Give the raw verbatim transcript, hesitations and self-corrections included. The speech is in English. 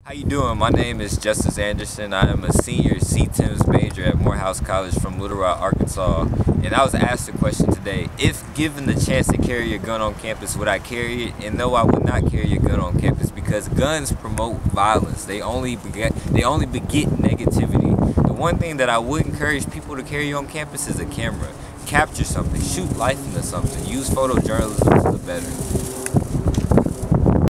How you doing? My name is Justice Anderson. I am a senior C T I M S major at Morehouse College from Little Rock, Arkansas. And I was asked a question today: if given the chance to carry a gun on campus, would I carry it? And no, I would not carry a gun on campus because guns promote violence. They only beget, they only beget negativity. The one thing that I would encourage people to carry on campus is a camera. Capture something, shoot life into something, use photojournalism to the better.